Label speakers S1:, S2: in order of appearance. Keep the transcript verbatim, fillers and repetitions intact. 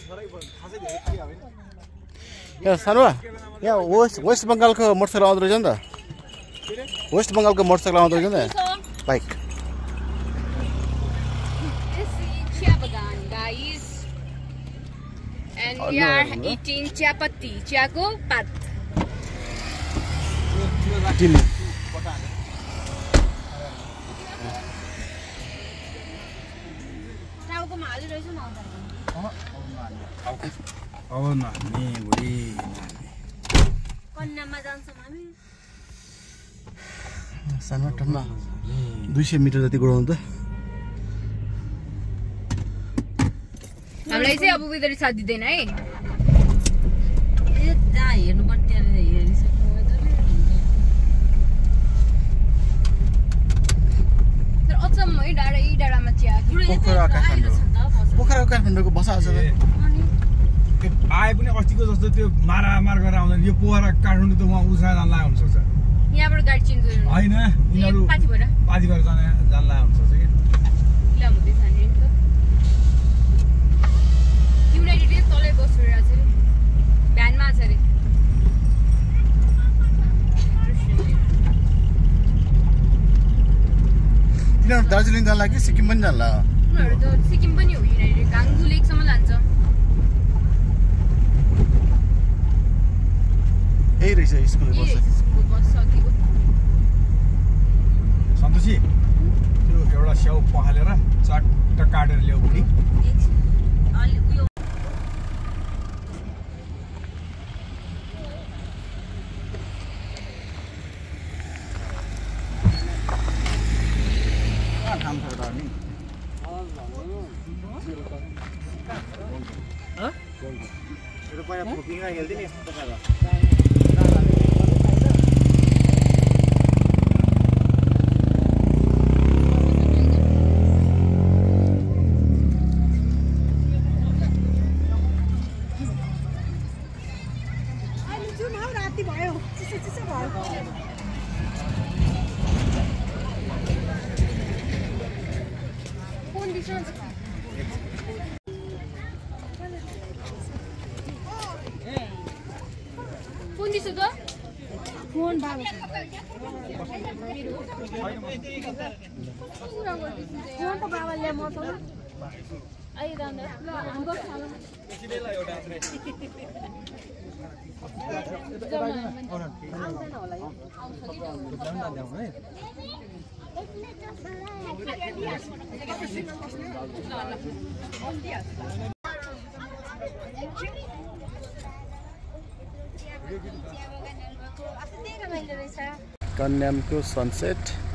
S1: यहाँ सानुवा यहाँ West West बङ्गालको मोटरसाइकल आउँदो रहेछ नि त वेस्ट बङ्गालको मोटरसाइकल आउँदो रहेछ नि त bike
S2: And we are eating chapati, chiako pat.
S1: Chili.
S2: Tahu malu dah semua.
S3: Oh, na ni budi.
S2: Kanyam macam sama ni.
S1: सानो टनमा दुई सय मिटर जति गराउनु त
S2: हामीलाई चाहिँ अब उनीहरु साथ दिदैन है
S4: ए जा हेर्नु पर्छ त्यहाँ हेरिसक्नु वेदरले
S2: तर अचम्मै डाँडै डाँडामा चिया
S1: पोखरा काठमाडौँ पोखरा काठमाडौँको बसा छ त
S3: आए पनि अस्तिको जस्तो त्यो मारामार गरेर आउँदैन यो पोखरा काठमाडौँ त उहाँ उसा जानला हुन सक्छ
S2: यहाँबाट गाडी चेन्ज गर्नु
S3: हैन यिनीहरु
S2: पाथी भएर
S3: पाथी भएर जाने जानला हुन सक्छ के
S2: इलाम हुँदैछ नि त युनाइटेड तलै बसेर छ रे भ्यानमा छ रे
S1: तिनीहरु दार्जिलिङ जानला कि सिक्किम पनि जानला
S2: उनीहरु त सिक्किम पनि हो युनाइटेड गाङ्गु लेकसम्म लान्छ
S1: यही रहेछ स्कुल बस
S3: सन्तोषी त्यो एउटा स्याउ पखालेर चट्ट काटेर ल्याऊ बुढी
S2: फोन बाबा फोन त बाबाले म त आइरहनु हाम्रो खानु आउँदैन होला यो
S1: कन्यामको सनसेट